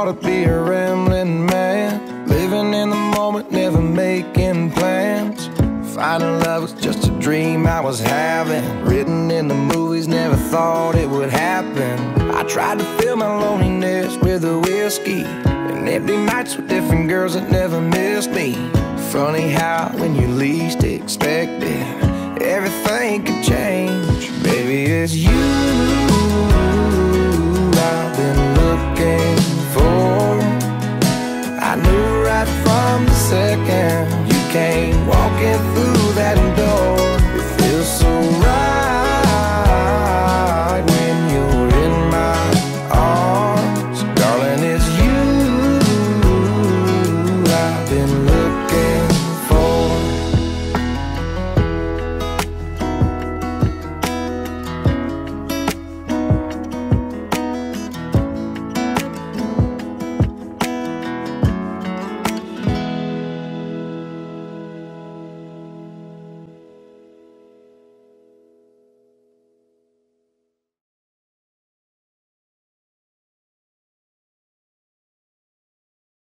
ought to be a rambling man, living in the moment, never making plans. Finding love was just a dream I was having, written in the movies, never thought it would happen. I tried to fill my loneliness with a whiskey, and empty nights with different girls that never missed me. Funny how when you least expect it, everything can change. Baby, it's you.